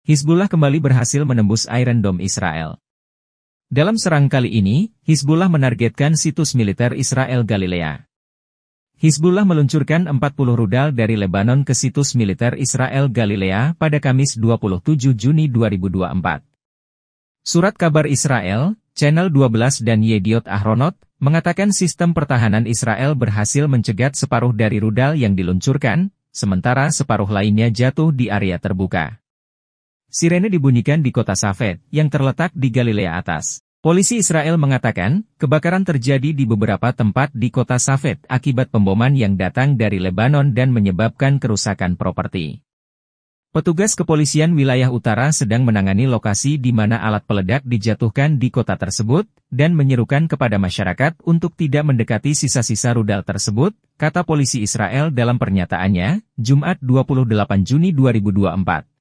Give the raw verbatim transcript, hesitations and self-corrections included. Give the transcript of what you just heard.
Hizbullah kembali berhasil menembus Iron Dome Israel. Dalam serang kali ini, Hizbullah menargetkan situs militer Israel Galilea. Hizbullah meluncurkan empat puluh rudal dari Lebanon ke situs militer Israel Galilea pada Kamis dua puluh tujuh Juni dua ribu dua puluh empat. Surat kabar Israel, Channel dua belas dan Yediot Ahronot, mengatakan sistem pertahanan Israel berhasil mencegat separuh dari rudal yang diluncurkan, sementara separuh lainnya jatuh di area terbuka. Sirene dibunyikan di kota Safed, yang terletak di Galilea atas. Polisi Israel mengatakan, kebakaran terjadi di beberapa tempat di kota Safed akibat pemboman yang datang dari Lebanon dan menyebabkan kerusakan properti. Petugas kepolisian wilayah utara sedang menangani lokasi di mana alat peledak dijatuhkan di kota tersebut, dan menyerukan kepada masyarakat untuk tidak mendekati sisa-sisa rudal tersebut, kata polisi Israel dalam pernyataannya, Jumat dua puluh delapan Juni dua ribu dua puluh empat.